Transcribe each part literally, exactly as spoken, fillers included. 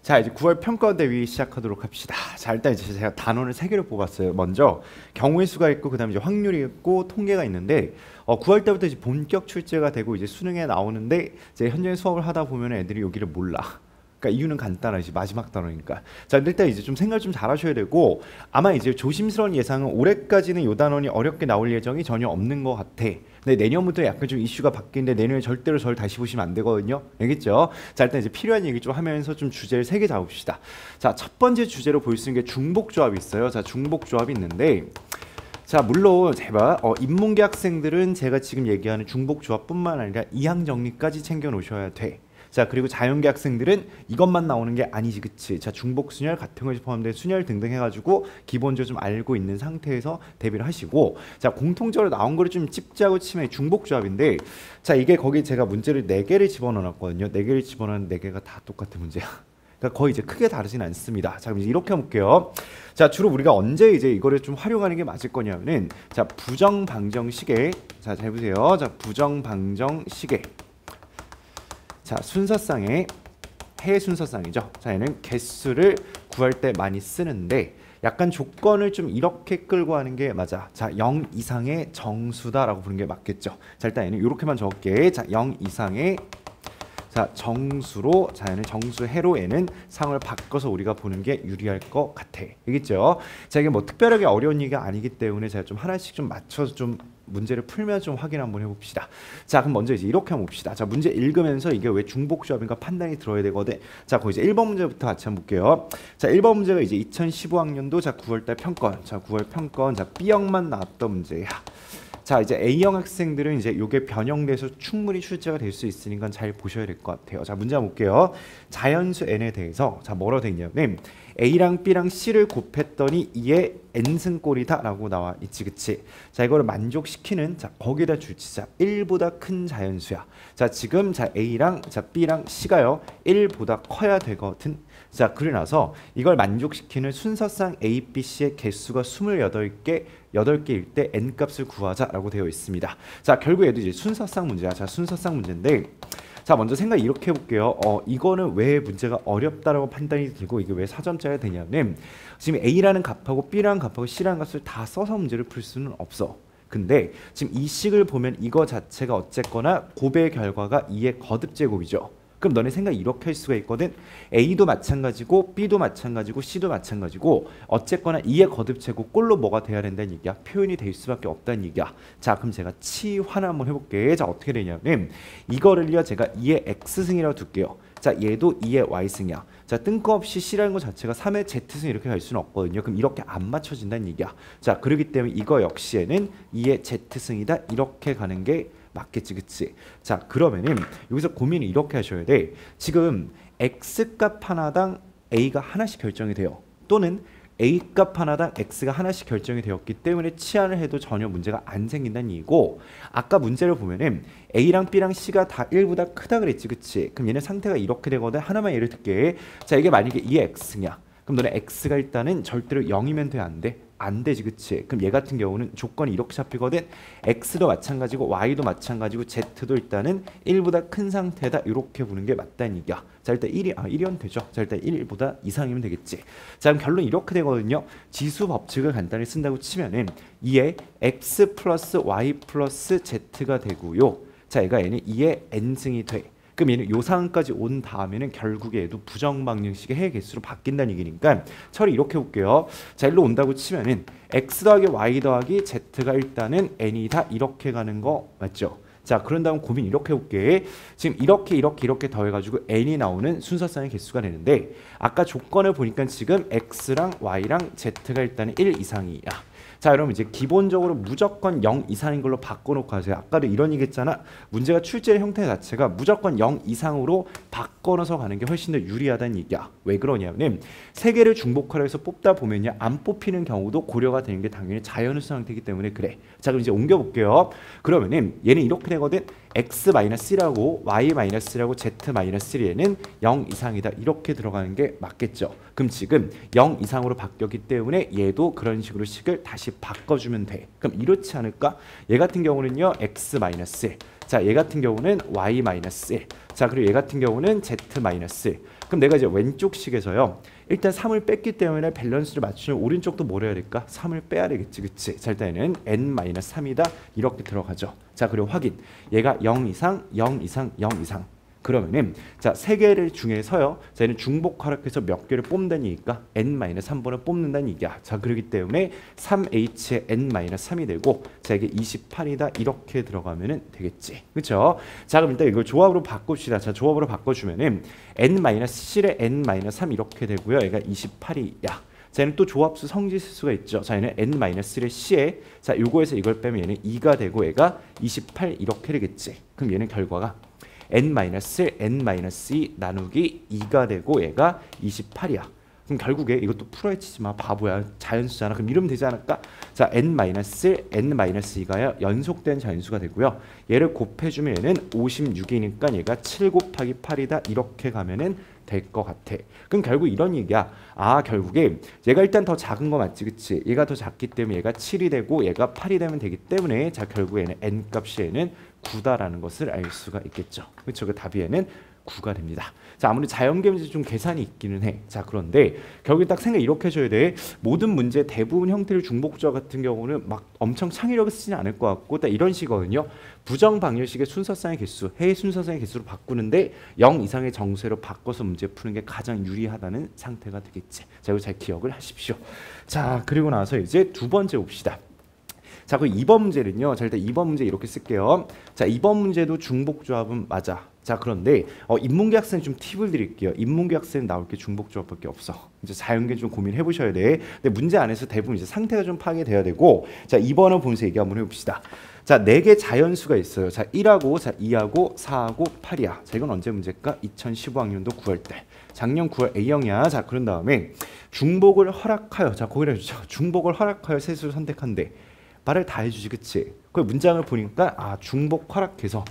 자, 이제 구월 평가 대위 시작하도록 합시다. 자, 일단 이제 제가 단원을 세 개를 뽑았어요. 먼저 경우의 수가 있고, 그다음에 이제 확률이 있고, 통계가 있는데, 어, 구월 때부터 이제 본격 출제가 되고 이제 수능에 나오는데, 이제 현재 수업을 하다 보면 애들이 여기를 몰라. 그러니까 이유는 간단하지, 마지막 단원이니까. 자, 일단 이제 좀 생각 좀 잘하셔야 되고, 아마 이제 조심스러운 예상은 올해까지는 요 단원이 어렵게 나올 예정이 전혀 없는 것 같아. 근데 내년부터 약간 좀 이슈가 바뀌는데 내년에 절대로 저를 다시 보시면 안 되거든요. 알겠죠? 자, 일단 이제 필요한 얘기 좀 하면서 좀 주제를 세 개 잡읍시다. 자, 첫 번째 주제로 볼 수 있는 게 중복조합이 있어요. 자, 중복조합이 있는데, 자, 물론 제발 어, 인문계 학생들은 제가 지금 얘기하는 중복조합뿐만 아니라 이항 정리까지 챙겨 놓으셔야 돼. 자, 그리고 자연계 학생들은 이것만 나오는 게 아니지, 그치? 자, 중복 순열, 같은 것이 포함된 순열 등등 해가지고 기본적으로 좀 알고 있는 상태에서 대비를 하시고, 자, 공통적으로 나온 거를 좀 찝자고 치면 중복조합인데, 자, 이게 거기 제가 문제를 네 개를 집어넣었거든요. 네 개를 집어넣은 네 개가 다 똑같은 문제야. 그러니까 거의 이제 크게 다르진 않습니다. 자, 그럼 이제 이렇게 해볼게요. 자, 주로 우리가 언제 이제 이거를 좀 활용하는 게 맞을 거냐면은, 자, 부정방정 시계. 자, 잘 보세요. 자, 부정방정 시계. 자, 순서상의 해 순서상이죠. 자, 얘는 개수를 구할 때 많이 쓰는데 약간 조건을 좀 이렇게 끌고 하는 게 맞아. 자, 영 이상의 정수다라고 부르는 게 맞겠죠. 자, 일단 얘는 이렇게만 적을게. 자, 영 이상의 자, 정수로, 자, 얘는 정수해로 얘는 상을 바꿔서 우리가 보는 게 유리할 것 같아. 알겠죠? 자, 이게 뭐 특별하게 어려운 얘기가 아니기 때문에 제가 좀 하나씩 좀 맞춰서 좀 문제를 풀면 좀 확인 한번 해봅시다. 자, 그럼 먼저 이제 이렇게 한번 봅시다. 자, 문제 읽으면서 이게 왜 중복조합인가 판단이 들어야 되거든. 자, 거기 이제 일 번 문제부터 같이 한번 볼게요. 자, 일 번 문제가 이제 이천십오 학년도 자 구월달 평건. 자, 구월 평건. 자, B형만 나왔던 문제야. 자, 이제 A형 학생들은 이제 요게 변형돼서 충분히 출제가 될 수 있으니까 잘 보셔야 될 것 같아요. 자, 문제 한번 볼게요. 자연수 n에 대해서 자, 뭐라고 돼 있냐면 A랑 B랑 C를 곱했더니 이에 n승꼴이다 라고 나와 있지, 그치? 자, 이거를 만족시키는, 자, 거기다 줄지. 자, 일보다 큰 자연수야. 자, 지금 자 A랑 자 B랑 C가요 일보다 커야 되거든. 자, 그래 나서 이걸 만족시키는 순서상 A, B, C의 개수가 스물여덟 개, 여덟 개일 때 n값을 구하자라고 되어 있습니다. 자, 결국 얘도 이제 순서상 문제야. 자, 순서상 문제인데, 자, 먼저 생각 이렇게 해볼게요. 어, 이거는 왜 문제가 어렵다라고 판단이 들고 이게 왜 사점짜리가 되냐면, 지금 A라는 값하고 B라는 값하고 C라는 값을 다 써서 문제를 풀 수는 없어. 근데 지금 이 식을 보면 이거 자체가 어쨌거나 곱의 결과가 이의 거듭제곱이죠. 그럼 너네 생각 이렇게 할 수가 있거든. A도 마찬가지고 B도 마찬가지고 C도 마찬가지고 어쨌거나 이의 거듭제곱 꼴로 뭐가 돼야 된다는 얘기야. 표현이 될 수밖에 없다는 얘기야. 자, 그럼 제가 치환 한번 해볼게. 자, 어떻게 되냐면 이거를요 제가 이의 X승이라고 둘게요. 자, 얘도 이의 Y승이야. 자, 뜬금없이 C라는 것 자체가 삼의 Z승 이렇게 갈 수는 없거든요. 그럼 이렇게 안 맞춰진다는 얘기야. 자, 그렇기 때문에 이거 역시에는 이의 Z승이다 이렇게 가는 게 맞겠지, 그치? 자, 그러면은 여기서 고민을 이렇게 하셔야 돼. 지금 X값 하나당 A가 하나씩 결정이 돼요. 또는 A값 하나당 X가 하나씩 결정이 되었기 때문에 치환을 해도 전혀 문제가 안 생긴다는 얘기고, 아까 문제를 보면은 A랑 B랑 C가 다 일보다 크다 그랬지, 그치? 그럼 얘네 상태가 이렇게 되거든. 하나만 예를 들게. 자, 이게 만약에 이의 X냐? 그럼 너네 X가 일단은 절대로 영이면 돼, 안 돼? 안 되지, 그치? 그럼 얘 같은 경우는 조건이 이렇게 잡히거든. X도 마찬가지고 Y도 마찬가지고 Z도 일단은 일보다 큰 상태다 이렇게 보는 게 맞다는 얘기야. 자, 일단 일이 아 일이면 되죠. 자, 일단 일보다 이상이면 되겠지. 자, 그럼 결론 이렇게 되거든요. 지수 법칙을 간단히 쓴다고 치면은 이에 X 플러스 Y 플러스 Z가 되고요. 자, 얘가 얘는 이에 n승이 돼. 그럼 얘는 요 상황까지 온 다음에는 결국에 얘도 부정방정식의 해 개수로 바뀐다는 얘기니까 처리 이렇게 볼게요. 자, 일로 온다고 치면은 x 더하기 y 더하기 z가 일단은 n이다 이렇게 가는 거 맞죠? 자, 그런 다음 고민 이렇게 해볼게. 지금 이렇게 이렇게 이렇게 더해가지고 n이 나오는 순서상의 개수가 되는데 아까 조건을 보니까 지금 x랑 y랑 z가 일단은 일 이상이야. 자, 여러분 이제 기본적으로 무조건 영 이상인 걸로 바꿔놓고 하세요. 아까도 이런 얘기 했잖아. 문제가 출제의 형태 자체가 무조건 영 이상으로 바꿔서 가는 게 훨씬 더 유리하다는 얘기야. 왜 그러냐면 세 개를 중복하라 해서 뽑다 보면요 안 뽑히는 경우도 고려가 되는 게 당연히 자연수 상태이기 때문에 그래. 자, 그럼 이제 옮겨볼게요. 그러면은 얘는 이렇게 되거든. x-1라고 y-1라고 z-1에는 영 이상이다 이렇게 들어가는 게 맞겠죠. 그럼 지금 영 이상으로 바뀌었기 때문에 얘도 그런 식으로 식을 다시 바꿔주면 돼. 그럼 이렇지 않을까? 얘 같은 경우는요 x-일. 자, 얘 같은 경우는 y 마이너스 일. 자, 그리고 얘 같은 경우는 z 마이너스 일. 그럼 내가 이제 왼쪽 식에서요. 일단 삼을 뺐기 때문에 밸런스를 맞추면 오른쪽도 뭘 해야 될까? 삼을 빼야 되겠지. 그치? 자, 일단은 n 마이너스 삼이다. 이렇게 들어가죠. 자, 그리고 확인. 얘가 영 이상, 영 이상, 영 이상. 그러면은 자, 세 개를 중에서요. 자, 얘는 중복 허락해서 몇 개를 뽑는다는 얘기가 n 마이너스 삼 번을 뽑는다는 얘기야. 자, 그렇기 때문에 삼 에이치의 n 마이너스 삼이 되고 자, 이게 이십팔이다. 이렇게 들어가면은 되겠지. 그렇죠? 자, 그럼 일단 이걸 조합으로 바꿉시다. 자, 조합으로 바꿔 주면은 n 마이너스 칠에 n 마이너스 삼 이렇게 되고요. 얘가 이십팔이야. 자, 얘는 또 조합수 성지수가 있죠. 자, 얘는 n 마이너스 칠의 c에 자, 요거에서 이걸 빼면 얘는 이가 되고 얘가 이십팔 이렇게 되겠지. 그럼 얘는 결과가 n 마이너스 일, n 마이너스 이 나누기 이가 되고 얘가 이십팔이야. 그럼 결국에 이것도 풀어야 치지 마. 바보야. 자연수잖아. 그럼 이러면 되지 않을까? 자, n 마이너스 일, n 마이너스 이가 연속된 자연수가 되고요. 얘를 곱해주면 얘는 오십육이니까 얘가 칠 곱하기 팔이다. 이렇게 가면은 될 것 같아. 그럼 결국 이런 얘기야. 아, 결국에 얘가 일단 더 작은 거 맞지, 그치? 얘가 더 작기 때문에 얘가 칠이 되고 얘가 팔이 되면 되기 때문에 자, 결국에는 n 값이 얘는 구다라는 것을 알 수가 있겠죠. 그렇죠? 그 답이 얘는 구가 됩니다. 자, 아무리 자연계문제 좀 계산이 있기는 해. 자, 그런데 결국에 딱 생각 이렇게 해줘야 돼. 모든 문제 대부분 형태를 중복조합 같은 경우는 막 엄청 창의력을 쓰지는 않을 것 같고 딱 이런 식이거든요. 부정 방정식의 순서쌍의 개수, 해의 순서쌍의 개수로 바꾸는데 영 이상의 정수로 바꿔서 문제 푸는 게 가장 유리하다는 상태가 되겠지. 자, 이거 잘 기억을 하십시오. 자, 그리고 나서 이제 두 번째 봅시다. 자, 그 이 번 문제는요. 자, 일단 이 번 문제 이렇게 쓸게요. 자, 이 번 문제도 중복조합은 맞아. 자, 그런데 어, 인문계 학생 좀 팁을 드릴게요. 인문계 학생 나올 게 중복조합밖에 없어. 이제 자연계 좀 고민해 보셔야 돼. 근데 문제 안에서 대부분 이제 상태가 좀 파괴돼야 되고. 자, 이 번을 보면서 얘기 한번 해봅시다. 자, 네 개 자연수가 있어요. 자, 일하고 자, 이하고 사하고 팔이야. 자, 이건 언제 문제일까? 이천십오 학년도 구월 때. 작년 구월 A형이야. 자, 그런 다음에 중복을 허락하여. 자, 거기다 주죠. 중복을 허락하여 세수를 선택한대. 말을 다 해주지, 그치? 그 문장을 보니까 아, 중복 허락해서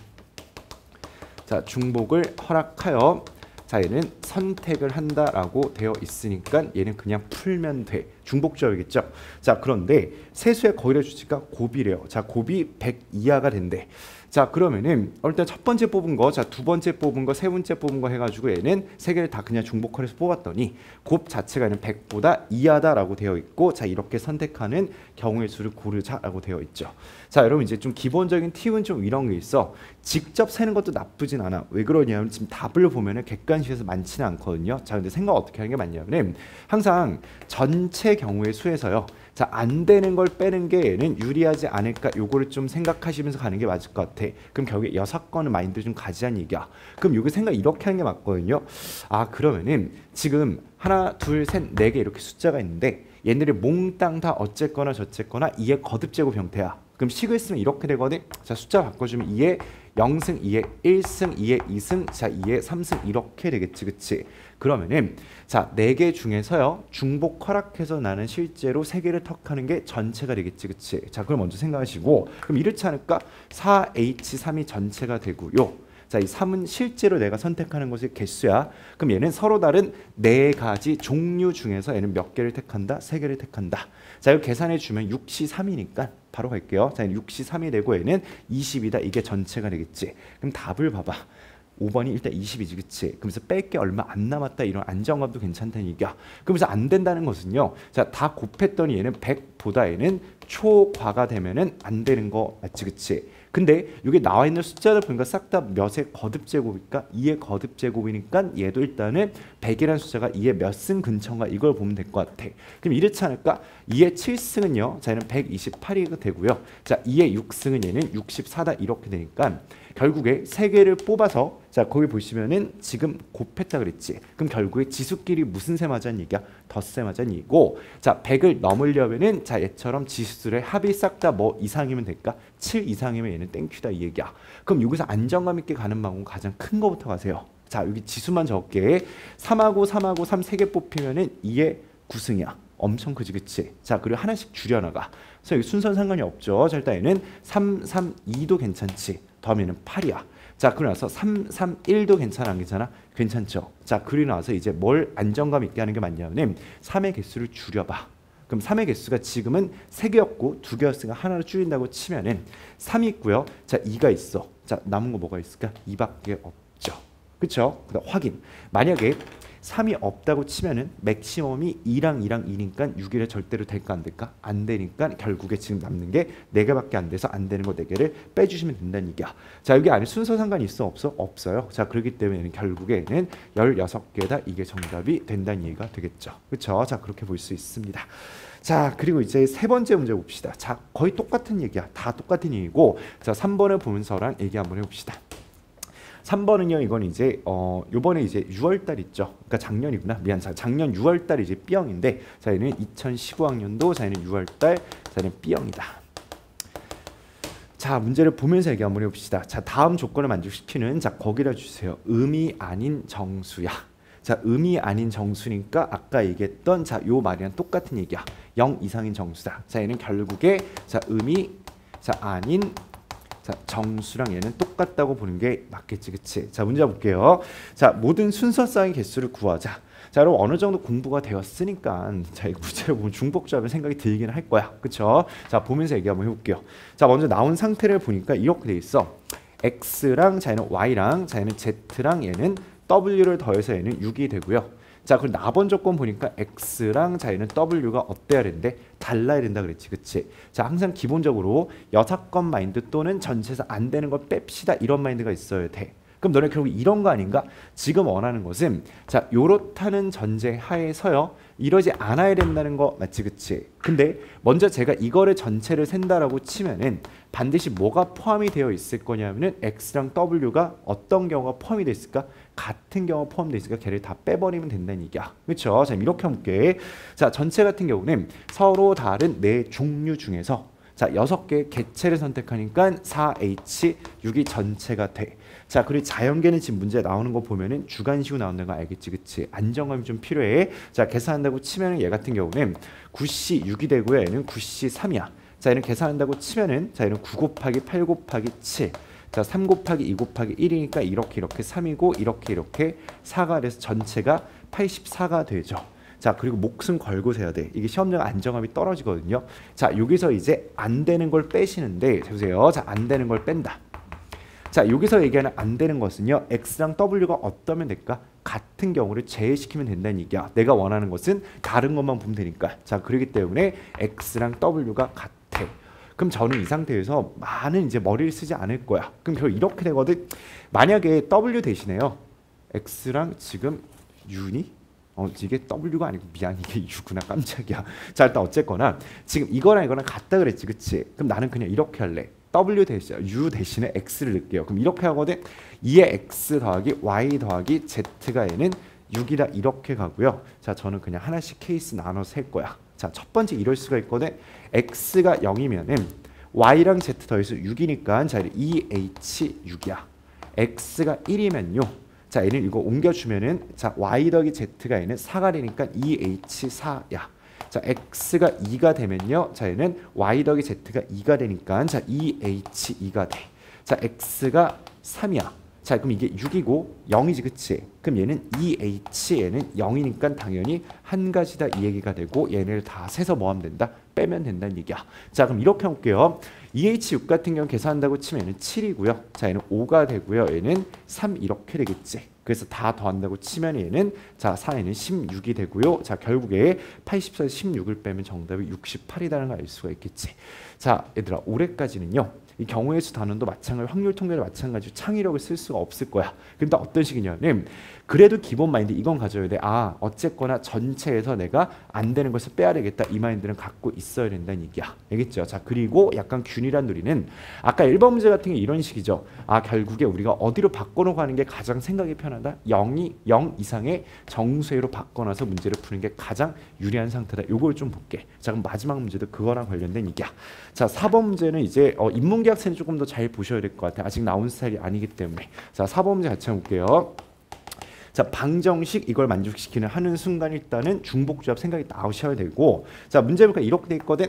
자, 중복을 허락하여 자, 얘는 선택을 한다라고 되어 있으니까 얘는 그냥 풀면 돼. 중복조합이겠죠. 자, 그런데 세수의 거의를 주니까 곱이래요. 자, 곱이 백 이하가 된대. 자, 그러면은 일단 첫 번째 뽑은 거, 자, 두 번째 뽑은 거, 세 번째 뽑은 거 해가지고 얘는 세 개를 다 그냥 중복해서 뽑았더니 곱 자체가 얘는 백보다 이하다라고 되어 있고, 자, 이렇게 선택하는 경우의 수를 고르자라고 되어 있죠. 자, 여러분 이제 좀 기본적인 팁은 좀 이런 게 있어. 직접 세는 것도 나쁘진 않아. 왜 그러냐면 지금 답을 보면은 객관식에서 많지는 않거든요. 자, 근데 생각 어떻게 하는 게 맞냐면은 항상 전체 경우의 수에서요. 자, 안 되는 걸 빼는 게 얘는 유리하지 않을까? 요거를 좀 생각하시면서 가는 게 맞을 것 같아. 그럼 결국에 여섯 건의 마인드 좀 가지자는 얘기야. 그럼 요게 생각 이렇게 하는 게 맞거든요. 아, 그러면은 지금 하나, 둘, 셋, 네 개 이렇게 숫자가 있는데 얘네들이 몽땅 다 어쨌거나 저쨌거나 이의 거듭제곱 형태야. 그럼 식을 쓰면 이렇게 되거든. 자, 숫자 바꿔주면 이의 영승, 이의 일승, 이의 이승, 자, 이의 삼승 이렇게 되겠지, 그치? 그러면은 자, 네 개 중에서요 중복 허락해서 나는 실제로 세 개를 턱하는 게 전체가 되겠지, 그치? 자, 그럼 먼저 생각하시고 그럼 이렇지 않을까? 사 에이치 삼이 전체가 되고요. 자, 이 삼은 실제로 내가 선택하는 것이 개수야. 그럼 얘는 서로 다른 네 가지 종류 중에서 얘는 몇 개를 택한다? 세 개를 택한다. 자, 이거 계산해 주면 육시 삼이니까 바로 갈게요. 자, 육시 삼이 되고 얘는 이십이다. 이게 전체가 되겠지. 그럼 답을 봐봐. 오 번이 일단 이십이지, 그치? 그러면서 뺄 게 얼마 안 남았다. 이런 안정감도 괜찮다는 얘기야. 그러면서 안 된다는 것은요. 자, 다 곱했더니 얘는 백보다 얘는 초과가 되면은 안 되는 거 맞지, 그치? 근데 이게 나와 있는 숫자들 보니까 싹 다 몇의 거듭 제곱이니까 이의 거듭 제곱이니까 얘도 일단은 백이라는 숫자가 이의 몇 승 근처인가 이걸 보면 될 것 같아. 그럼 이렇지 않을까? 이의 칠 승은요. 자, 얘는 백이십팔이 되고요. 자, 이의 육 승은 얘는 육십사다 이렇게 되니까 결국에 세 개를 뽑아서 자, 거기 보시면은 지금 곱했다 그랬지. 그럼 결국에 지수끼리 무슨 셈 하자는 얘기야? 덧셈 하자는 얘기고. 자, 백을 넘으려면은 자, 얘처럼 지수들의 합이 싹 다 뭐 이상이면 될까? 칠 이상이면 얘는 땡큐다 이 얘기야. 그럼 여기서 안정감 있게 가는 방법은 가장 큰 거부터 가세요. 자, 여기 지수만 적게 삼하고 삼하고 삼 세 개 뽑히면은 이의 구 승이야. 엄청 크지, 그치? 자, 그리고 하나씩 줄여나가. 그래서 여기 순서는 상관이 없죠. 자, 일단 얘는 삼, 삼, 이도 괜찮지. 다음에는 팔이야. 자, 그리고 나서 삼, 삼, 일도 괜찮아, 안 괜찮아? 괜찮죠. 자, 그리고 나서 이제 뭘 안정감 있게 하는 게 맞냐면 삼의 개수를 줄여봐. 그럼 삼의 개수가 지금은 세 개였고 두 개였으니까 하나로 줄인다고 치면은 삼이 있고요. 자, 이가 있어. 자, 남은 거 뭐가 있을까? 이밖에 없죠. 그쵸? 그다음 확인. 만약에 삼이 없다고 치면은 맥시멈이 이랑 이랑 이니까 육이래 절대로 될까 안 될까? 안 되니까 결국에 지금 남는 게 네 개밖에 안 돼서 안 되는 거 네 개를 빼주시면 된다는 얘기야. 자, 여기 안에 순서 상관이 있어 없어? 없어요. 자, 그렇기 때문에 결국에는 열여섯 개다 이게 정답이 된다는 얘기가 되겠죠. 그쵸? 자, 그렇게 볼 수 있습니다. 자, 그리고 이제 세 번째 문제 봅시다. 자, 거의 똑같은 얘기야. 다 똑같은 얘기고, 자, 삼 번을 보면서란 얘기 한번 해봅시다. 삼 번은요, 이건 이제 어 요번에 이제 유월 달 있죠. 그러니까 작년이구나. 미안. 자, 작년 유월 달 이제 B형인데, 자, 얘는 이천십오 학년도, 자, 얘는 유월 달, 자, 얘는 B형이다. 자, 문제를 보면서 얘기 한번 해봅시다. 자, 다음 조건을 만족시키는, 자, 거기다 주세요. 음이 아닌 정수야. 자, 음이 아닌 정수니까 아까 얘기했던, 자, 요 말이랑 똑같은 얘기야. 영 이상인 정수다. 자, 얘는 결국에, 자, 음이, 자, 아닌, 자, 정수랑 얘는 똑같다고 보는 게 맞겠지, 그치? 자, 문제 볼게요. 자, 모든 순서쌍의 개수를 구하자. 자, 여러분 어느 정도 공부가 되었으니까, 자, 이 문제를 보면 중복조합의 생각이 들기는 할 거야, 그쵸? 자, 보면서 얘기 한번 해볼게요. 자, 먼저 나온 상태를 보니까 이렇게 돼 있어. X랑, 자, 얘는 Y랑, 자, 얘는 Z랑 얘는 W를 더해서 얘는 육이 되고요. 자, 그리고 나번 조건 보니까 X랑, 자, 얘는 W가 어때야 되는데 달라야 된다 그랬지, 그치? 자, 항상 기본적으로 여섯 건 마인드 또는 전체에서 안 되는 걸 뺍시다 이런 마인드가 있어야 돼. 그럼 너네 결국 이런 거 아닌가? 지금 원하는 것은, 자, 요렇다는 전제 하에서요, 이러지 않아야 된다는 거 맞지, 그치? 근데 먼저 제가 이거를 전체를 센다라고 치면은 반드시 뭐가 포함이 되어 있을 거냐면은 X랑 W가 어떤 경우가 포함이 되어 있을까? 같은 경우가 포함되어 있으니까 걔를 다 빼버리면 된다는 얘기야. 그렇죠? 자, 이렇게 해볼게. 자, 전체 같은 경우는 서로 다른 네 종류 중에서, 자, 여섯 개의 개체를 선택하니까 사 에이치 육이 전체가 돼. 자, 그리고 자연계는 지금 문제 나오는 거 보면은 주간식으로 나온다는 거 알겠지, 그치? 안정감이 좀 필요해. 자, 계산한다고 치면은 얘 같은 경우는 구 씨 육이 되고요. 얘는 구 씨 삼이야. 자, 얘는 계산한다고 치면은, 자, 얘는 구 곱하기 팔 곱하기 칠. 자, 삼 곱하기 이 곱하기 일이니까 이렇게 이렇게 삼이고 이렇게 이렇게 사가 돼서 전체가 팔십사가 되죠. 자, 그리고 목숨 걸고 세야 돼. 이게 시험장 안정감이 떨어지거든요. 자, 여기서 이제 안 되는 걸 빼시는데, 보세요. 자, 안 되는 걸 뺀다. 자, 여기서 얘기하는 안 되는 것은요, X랑 W가 어떠면 될까? 같은 경우를 제외시키면 된다는 얘기야. 내가 원하는 것은 다른 것만 보면 되니까. 자, 그렇기 때문에 X랑 W가 같아. 그럼 저는 이 상태에서 많은 이제 머리를 쓰지 않을 거야. 그럼 결국 이렇게 되거든. 만약에 W 대신에요, X랑 지금 U니? 어, 이게 W가 아니고 미안, 이게 U구나. 깜짝이야. 자, 일단 어쨌거나 지금 이거랑 이거랑 같다 그랬지, 그치? 그럼 나는 그냥 이렇게 할래. W 대신 U 대신에 X를 넣을게요. 그럼 이렇게 하거든. 이에 X 더하기 Y 더하기 Z가 얘는 육이다 이렇게 가고요. 자, 저는 그냥 하나씩 케이스 나눠서 셀 거야. 자, 첫 번째 이럴 수가 있거든. X가 영이면은 Y랑 Z 더해서 육이니까, 자, 이 에이치 육이야. X가 일이면요. 자, 얘는 이거 옮겨주면은, 자, Y 더하기 Z가 얘는 사가 되니까 이 에이치 사야. 자, X가 이가 되면요. 자, 얘는 Y 더하기 Z가 이가 되니까, 자, 이 에이치 이가 돼. 자, X가 삼이야. 자, 그럼 이게 육이고 영이지, 그치? 그럼 얘는 이 에이치, 얘는 영이니까 당연히 한 가지다 이 얘기가 되고, 얘네를 다 세서 뭐 하면 된다? 빼면 된다는 얘기야. 자, 그럼 이렇게 해볼게요. 이 에이치 육 같은 경우 계산한다고 치면 얘는 칠이고요. 자, 얘는 오가 되고요. 얘는 삼 이렇게 되겠지. 그래서 다 더한다고 치면 얘는, 자, 사에는 십육이 되고요. 자, 결국에 팔십사에서 십육을 빼면 정답이 육십팔이라는 걸 알 수가 있겠지. 자, 얘들아, 올해까지는요, 이 경우의 수 단원도 마찬가지, 확률 통계도 마찬가지로 창의력을 쓸 수가 없을 거야. 근데 어떤 식이냐면, 그래도 기본 마인드 이건 가져야 돼. 아, 어쨌거나 전체에서 내가 안 되는 것을 빼야 되겠다. 이 마인드는 갖고 있어야 된다는 얘기야. 알겠죠? 자, 그리고 약간 균일한 누리는, 아까 일 번 문제 같은 게 이런 식이죠. 아, 결국에 우리가 어디로 바꿔놓고 하는 게 가장 생각이 편하다? 영이 영 이상의 정수로 바꿔놔서 문제를 푸는 게 가장 유리한 상태다. 요걸 좀 볼게. 자, 그럼 마지막 문제도 그거랑 관련된 얘기야. 자, 사 번 문제는 이제 어, 인문계 학생이 조금 더 잘 보셔야 될 것 같아. 아직 나온 스타일이 아니기 때문에. 자, 사 번 문제 같이 해볼게요. 자, 방정식 이걸 만족시키는 하는 순간 일단은 중복조합 생각이 나오셔야 되고, 자, 문제 보니까 이렇게 돼 있거든.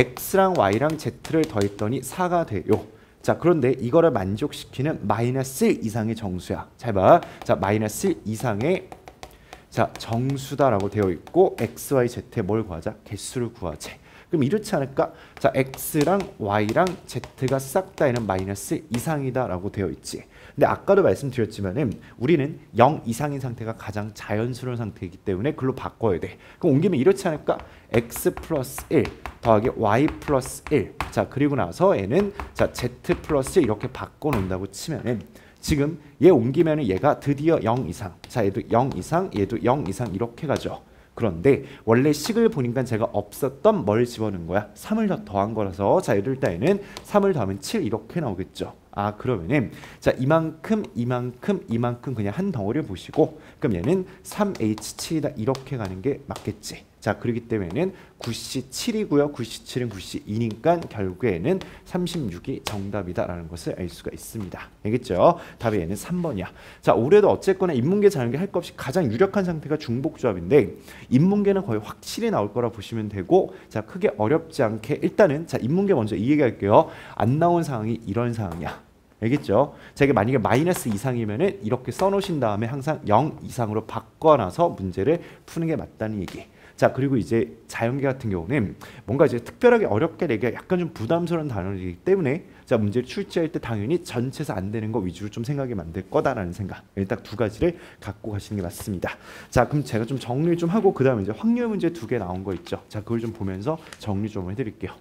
X랑 Y랑 Z를 더했더니 사가 돼요. 자, 그런데 이거를 만족시키는 마이너스 일 이상의 정수야. 잘 봐. 자, 마이너스 일 이상의, 자, 정수다라고 되어 있고, X, Y, Z에 뭘 구하자? 개수를 구하지. 그럼 이렇지 않을까? 자, x랑 y랑 z가 싹 다 얘는 마이너스 이상이다 라고 되어 있지. 근데 아까도 말씀드렸지만은 우리는 영 이상인 상태가 가장 자연스러운 상태이기 때문에 그걸로 바꿔야 돼. 그럼 옮기면 이렇지 않을까? x 플러스 일 더하기 y 플러스 일. 자, 그리고 나서 얘는 자 z 플러스 이렇게 바꿔놓는다고 치면은 지금 얘 옮기면은 얘가 드디어 영 이상. 자, 얘도 영 이상, 얘도 영 이상 이렇게 가죠. 그런데 원래 식을 보니까 제가 없었던 뭘 집어넣은 거야? 삼을 더 더한 거라서 자, 이럴 때에는 삼을 더하면 칠 이렇게 나오겠죠. 아, 그러면은 자, 이만큼 이만큼 이만큼 그냥 한 덩어리를 보시고 그럼 얘는 삼 에이치 칠이다 이렇게 가는 게 맞겠지. 자, 그렇기 때문에는 구 씨 칠이고요. 구 씨 칠은 구 씨 이니까 결국에는 삼십육이 정답이다라는 것을 알 수가 있습니다. 알겠죠? 답이 얘는 삼 번이야. 자, 올해도 어쨌거나 인문계 자연계 할 것 없이 가장 유력한 상태가 중복조합인데 인문계는 거의 확실히 나올 거라 보시면 되고 자, 크게 어렵지 않게 일단은 자, 인문계 먼저 이 얘기할게요. 안 나온 상황이 이런 상황이야. 알겠죠? 자, 이게 만약에 마이너스 이상이면은 이렇게 써놓으신 다음에 항상 영 이상으로 바꿔놔서 문제를 푸는 게 맞다는 얘기. 자, 그리고 이제 자연계 같은 경우는 뭔가 이제 특별하게 어렵게 내기가 약간 좀 부담스러운 단어이기 때문에 자, 문제를 출제할 때 당연히 전체에서 안 되는 거 위주로 좀 생각이 만들 거다라는 생각. 딱 두 가지를 갖고 가시는 게 맞습니다. 자, 그럼 제가 좀 정리를 좀 하고 그 다음에 이제 확률 문제 두 개 나온 거 있죠. 자, 그걸 좀 보면서 정리 좀 해드릴게요.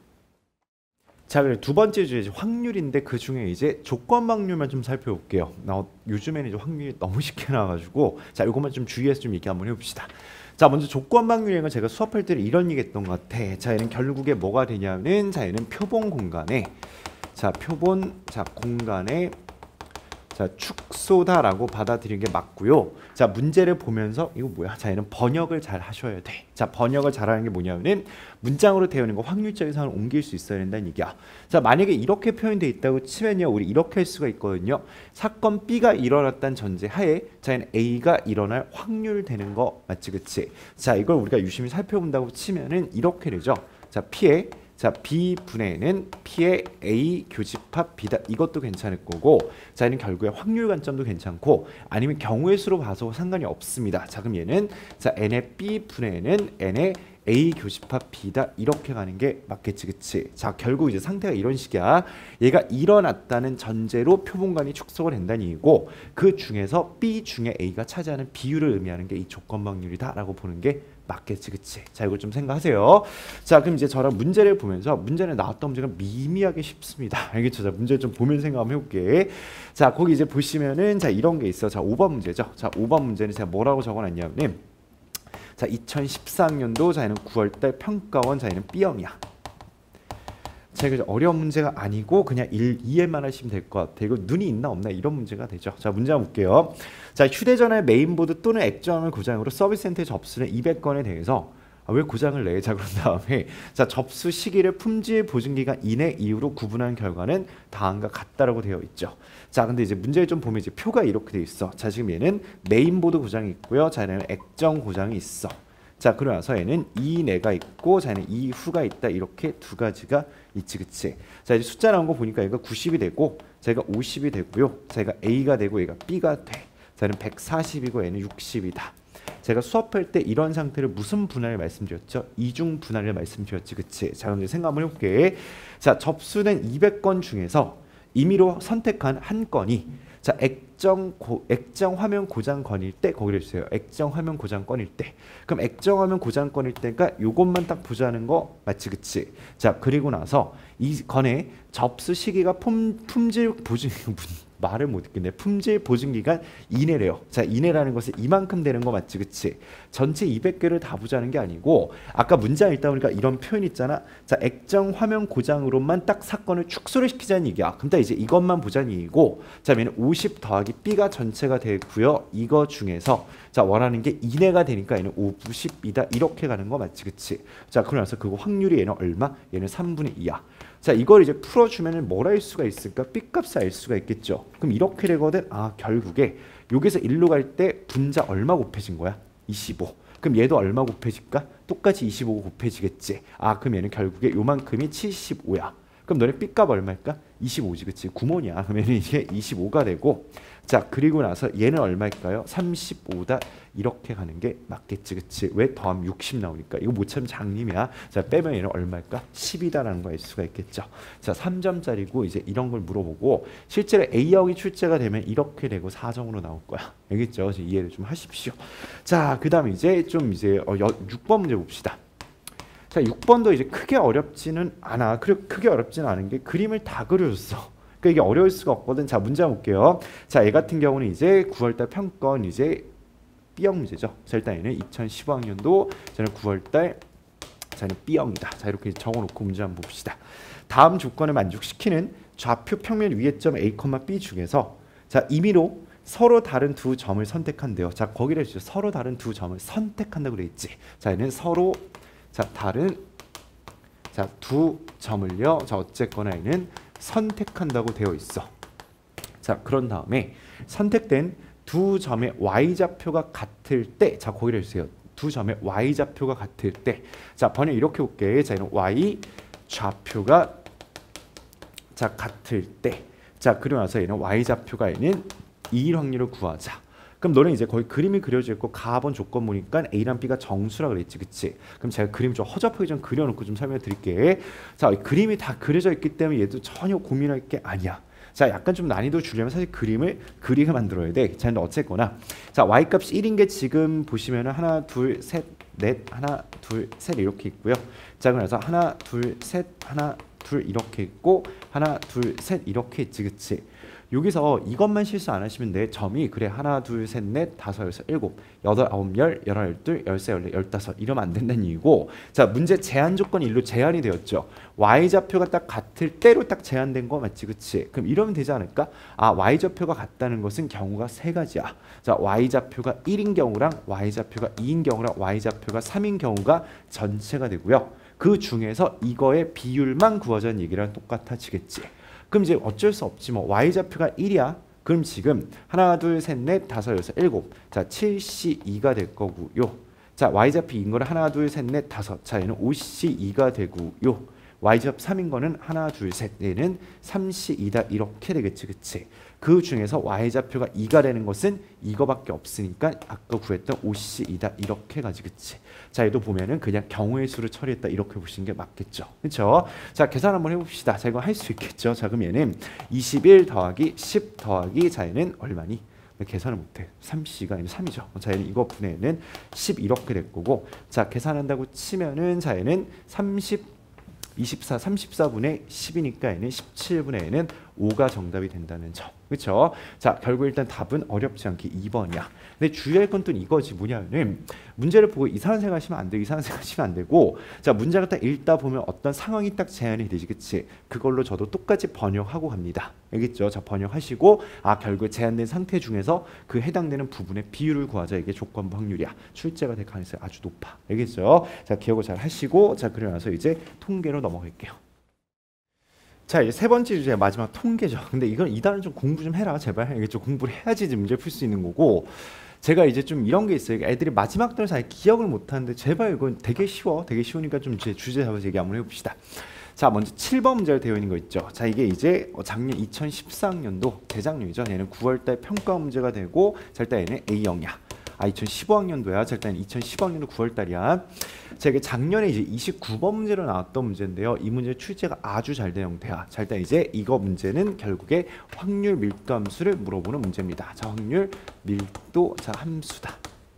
자, 그리고 두 번째 주제 확률인데 그 중에 이제 조건 확률만 좀 살펴볼게요. 나 요즘에는 이제 확률이 너무 쉽게 나와가지고 자, 이것만 좀 주의해서 좀 얘기 한번 해봅시다. 자, 먼저 조건 확률이라는 건 제가 수업할 때 이런 얘기했던 것 같아. 자, 얘는 결국에 뭐가 되냐면 자, 얘는 표본 공간에 자, 표본 자 공간에 자, 축소다라고 받아들이는 게 맞고요. 자, 문제를 보면서 이거 뭐야? 자, 얘는 번역을 잘 하셔야 돼. 자, 번역을 잘하는 게 뭐냐면은 문장으로 되어 있는 거 확률적인 상을 옮길 수 있어야 된다는 얘기야. 자, 만약에 이렇게 표현되어 있다고 치면요, 우리 이렇게 할 수가 있거든요. 사건 B가 일어났다는 전제 하에 자, 얘는 A가 일어날 확률 되는 거 맞지, 그치? 자, 이걸 우리가 유심히 살펴본다고 치면은 이렇게 되죠. 자, P에 자, B분의는 P의 A 교집합 B다. 이것도 괜찮을 거고 자, 얘는 결국에 확률 관점도 괜찮고 아니면 경우의 수로 봐서 상관이 없습니다. 자, 그럼 얘는 자, N의 B분의는 N의 A 교집합 B다. 이렇게 가는 게 맞겠지, 그치? 자, 결국 이제 상태가 이런 식이야. 얘가 일어났다는 전제로 표본관이 축소가 된다는 얘기고 그 중에서 B 중에 A가 차지하는 비율을 의미하는 게 이 조건 확률이다 라고 보는 게 맞겠지, 그치? 자, 이걸 좀 생각하세요. 자, 그럼 이제 저랑 문제를 보면서 문제는 나왔던 문제가 미미하게 쉽습니다. 알겠죠? 자, 문제 좀 보면 생각 한번 해볼게. 자, 거기 이제 보시면은 자, 이런 게 있어. 자, 오 번 문제죠. 자, 오 번 문제는 제가 뭐라고 적어놨냐면 자, 이천십삼 년도 자, 얘는 구월달 평가원 자, 얘는 B형이야. 제가 어려운 문제가 아니고 그냥 일, 이해만 하시면 될 것 같아요. 이거 눈이 있나 없나 이런 문제가 되죠. 자, 문제 한번 볼게요. 자, 휴대전화의 메인보드 또는 액정화면 고장으로 서비스 센터에 접수는 이백 건에 대해서 아, 왜 고장을 내? 자, 그런 다음에 자, 접수 시기를 품질 보증 기간 이내 이후로 구분한 결과는 다음과 같다라고 되어 있죠. 자, 근데 이제 문제를 좀 보면 이제 표가 이렇게 돼 있어. 자, 지금 얘는 메인보드 고장이 있고요. 자, 얘는 액정 고장이 있어. 자, 그러고 나서 얘는 이내가 있고 자, 얘는 이후가 있다. 이렇게 두 가지가 있지, 그치? 자, 이제 숫자 나온 거 보니까 얘가 구십이 되고 제가 오십이 되고요. 제가 A가 되고 얘가 B가 돼. 자, 얘는 백사십이고 얘는 육십이다. 제가 수업할 때 이런 상태를 무슨 분할을 말씀드렸죠? 이중 분할을 말씀드렸지, 그치? 자, 그럼 이제 생각 한번 해볼게. 자, 접수된 이백 건 중에서 임의로 선택한 한 건이 자, 액정 고, 액정 화면 고장 건일 때 거기를 주세요. 액정 화면 고장 건일 때. 그럼 액정 화면 고장 건일 때니까 요것만 딱 보자는 거 맞지, 그치? 자, 그리고 나서 이 건의 접수 시기가 품, 품질 보증 말을 못 듣겠네. 품질 보증 기간 이내래요. 자, 이내라는 것은 이만큼 되는 거 맞지, 그치? 전체 이백 개를 다 보자는 게 아니고 아까 문장 읽다 보니까 이런 표현 있잖아. 자, 액정 화면 고장으로만 딱 사건을 축소를 시키자는 얘기야. 그럼 딱 이제 이것만 보자는 얘기고 자, 얘는 오십 더하기 B가 전체가 되고요. 이거 중에서 자, 원하는 게 이내가 되니까 얘는 오십이다. 이렇게 가는 거 맞지, 그치? 자, 그러고 나서 그거 확률이 얘는 얼마? 얘는 삼분의 이야. 자, 이걸 이제 풀어주면은 뭘 알 수가 있을까? B값을 알 수가 있겠죠. 그럼 이렇게 되거든. 아, 결국에 여기서 일로 갈 때 분자 얼마 곱해진 거야? 이십오. 그럼 얘도 얼마 곱해질까? 똑같이 이십오 곱해지겠지. 아, 그럼 얘는 결국에 요만큼이 칠십오야. 그럼 너네 B값 얼마일까? 이십오지, 그치? 구몬이야. 그러면 이게 이십오가 되고, 자 그리고 나서 얘는 얼마일까요? 삼십오다 이렇게 가는 게 맞겠지, 그치? 왜? 더하면 육십 나오니까. 이거 못 참으면 장님이야. 자 빼면 얘는 얼마일까? 십이다라는 거 알 수가 있겠죠. 자 삼 점짜리고 이제 이런 걸 물어보고, 실제로 A형이 출제가 되면 이렇게 되고 사 점으로 나올 거야. 알겠죠? 이해를 좀 하십시오. 자 그 다음에 이제 좀 이제 어, 육 번 문제 봅시다. 자 육 번도 이제 크게 어렵지는 않아. 크게 어렵지는 않은 게 그림을 다 그려줬어. 그러니까 이게 어려울 수가 없거든. 자 문제 볼게요. 자 얘 같은 경우는 이제 구월달 평가원 이제 B형 문제죠. 자 일단 얘는 이천십오 학년도 저는 구월달 자는 B형이다. 자 이렇게 적어놓고 문제 한번 봅시다. 다음 조건을 만족시키는 좌표 평면 위의 점 A, B 중에서 자 임의로 서로 다른 두 점을 선택한대요. 자 거기를 주죠. 서로 다른 두 점을 선택한다고 돼 있지. 자 얘는 서로 자 다른 자 두 점을요. 자 어쨌거나 얘는 선택한다고 되어 있어. 자 그런 다음에 선택된 두 점의 y좌표가 같을 때, 자 거기를 해주세요. 두 점의 y좌표가 같을 때, 자 번역 이렇게 볼게. 자 이는 y좌표가 자 같을 때, 자 그리고 나서 얘는 y좌표가 얘는 이일 확률을 구하자. 그럼 너는 이제 거의 그림이 그려져 있고 가번 조건 보니까 A랑 B가 정수라 그랬지, 그치? 그럼 제가 그림 좀 허접하게 좀 그려놓고 좀 설명해 드릴게. 자 그림이 다 그려져 있기 때문에 얘도 전혀 고민할 게 아니야. 자 약간 좀 난이도 주려면 사실 그림을 그리게 만들어야 돼. 자 근데 어쨌거나 자 y값이 일인 게 지금 보시면은 하나 둘 셋 넷 하나 둘 셋 이렇게 있고요. 자 그래서 하나 둘 셋 하나 둘 이렇게 있고 하나 둘 셋 이렇게 있지, 그치? 여기서 이것만 실수 안 하시면 돼. 점이 그래 하나 둘 셋 넷 다섯 여섯 일곱 여덟 아홉 열 열하나 열둘 열세 열네 열다섯 이러면 안 된다는 얘기고, 자 문제 제한 조건이 일로 제한이 되었죠. y좌표가 딱 같을 때로 딱 제한된 거 맞지, 그치? 그럼 이러면 되지 않을까? 아 y좌표가 같다는 것은 경우가 세 가지야. 자 y좌표가 일인 경우랑 y좌표가 이인 경우랑 y좌표가 삼인 경우가 전체가 되고요. 그 중에서 이거의 비율만 구하자는 얘기랑 똑같아지겠지. 그럼 이제 어쩔 수 없지 뭐. y좌표가 일이야. 그럼 지금 하나 둘 셋 넷 다섯 여섯 일곱 자 칠 씨 이가 될 거고요. 자 y좌표인 거를 하나 둘 셋 넷 다섯 자 얘는 오 씨 이가 되고요. y좌표 삼인 거는 하나 둘 셋 얘는 삼 씨 이다 이렇게 되겠지, 그치? 그 중에서 y좌표가 이가 되는 것은 이거밖에 없으니까 아까 구했던 오 씨 이다 이렇게 가지, 그치? 자 얘도 보면은 그냥 경우의 수를 처리했다 이렇게 보시는 게 맞겠죠, 그렇죠? 자 계산 한번 해봅시다. 자 이거 할 수 있겠죠? 자 그럼 얘는 이십일 더하기 십 더하기 자 얘는 얼마니? 계산을 못해. 삼 씨가 얘는 삼이죠. 자 얘는 이거 분의 얘는 십 이렇게 될 거고, 자 계산한다고 치면은 자 얘는 삼십 이십사 삼십사분의 십이니까 얘는 십칠분의 얘는 오가 정답이 된다는 점. 그렇죠? 자 결국 일단 답은 어렵지 않게 이 번이야. 근데 주의할 건 또 이거지. 뭐냐면은 문제를 보고 이상한 생각하시면 안 돼. 이상한 생각하시면 안 되고, 자 문제가 딱 읽다 보면 어떤 상황이 딱 제한이 되지, 그치? 그걸로 저도 똑같이 번역하고 갑니다. 알겠죠? 자 번역하시고 아 결국 제한된 상태 중에서 그 해당되는 부분의 비율을 구하자. 이게 조건부 확률이야. 출제가 될 가능성이 아주 높아. 알겠죠? 자 기억을 잘 하시고, 자 그러고 나서 이제 통계로 넘어갈게요. 자 이제 세 번째 주제 마지막 통계죠. 근데 이건 이 단은 좀 공부 좀 해라 제발. 이게 좀 공부를 해야지 문제 풀 수 있는 거고, 제가 이제 좀 이런 게 있어요. 애들이 마지막 단을 잘 기억을 못 하는데 제발 이건 되게 쉬워. 되게 쉬우니까 좀 제 주제 잡아서 얘기 한번 해봅시다. 자 먼저 칠 번 문제로 되어 있는 거 있죠. 자 이게 이제 작년 이천십사 학년도 재작년이죠. 얘는 구월달 평가 문제가 되고, 자 일단 얘는 A형이야. 아 이천십오 학년도야. 자 일단 이천십오 학년도 구월달이야. 자 이게 작년에 이제 이십구 번 문제로 나왔던 문제인데요. 이 문제 출제가 아주 잘 된 형태야. 자 일단 이제 이거 문제는 결국에 확률 밀도 함수를 물어보는 문제입니다. 자 확률 밀도 자 함수다.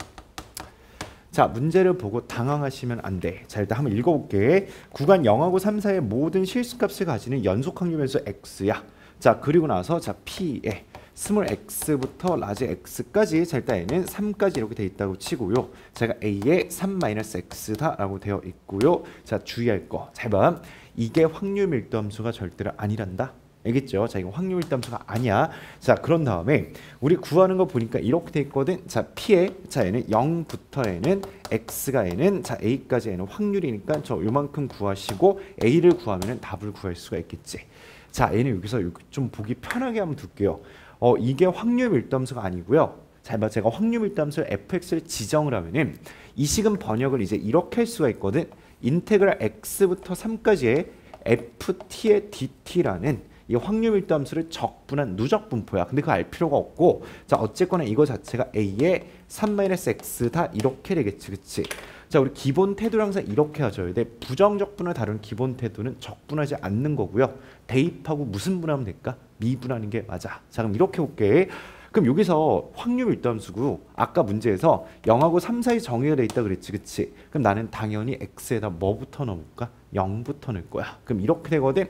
자 문제를 보고 당황하시면 안 돼. 자 일단 한번 읽어볼게. 구간 영하고 삼 사이의 모든 실수값을 가지는 연속 확률 변수 x야. 자 그리고 나서 자 p에 스몰 x부터 라지 x까지, 자 일단 얘는 삼까지 이렇게 돼 있다고 치고요. 제가 a에 삼 마이너스 x다라고 되어 있고요. 자 주의할 거, 자 봐. 이게 확률 밀도 함수가 절대로 아니란다. 알겠죠? 자 이거 확률 밀도 함수가 아니야. 자 그런 다음에 우리 구하는 거 보니까 이렇게 돼 있거든. 자 p에 자 얘는 영부터 얘는 x가 얘는 자 a까지 얘는 확률이니까 저 요만큼 구하시고 a를 구하면은 답을 구할 수가 있겠지. 자 얘는 여기서 좀 보기 편하게 한번 둘게요. 어 이게 확률 밀도 함수가 아니고요. 잘 봐, 제가 확률 밀도 함수 fx를 지정을 하면은 이 식은 번역을 이제 이렇게 할 수가 있거든. 인테그랄 x부터 삼까지의 에프티의 디티라는 이 확률 밀도 함수를 적분한 누적 분포야. 근데 그거 알 필요가 없고, 자 어쨌거나 이거 자체가 A의 삼 마이너스 X다 이렇게 되겠지, 그치? 자 우리 기본 태도를 항상 이렇게 하죠. 근데 부정적분을 다룬 기본 태도는 적분하지 않는 거고요. 대입하고 무슨 분하면 될까? 미분하는 게 맞아. 자 그럼 이렇게 볼게. 그럼 여기서 확률 밀도 함수고 아까 문제에서 영하고 삼 사이 정의가 돼 있다 그랬지, 그치? 그럼 나는 당연히 x에다 뭐부터 넣을까? 영부터 넣을 거야. 그럼 이렇게 되거든.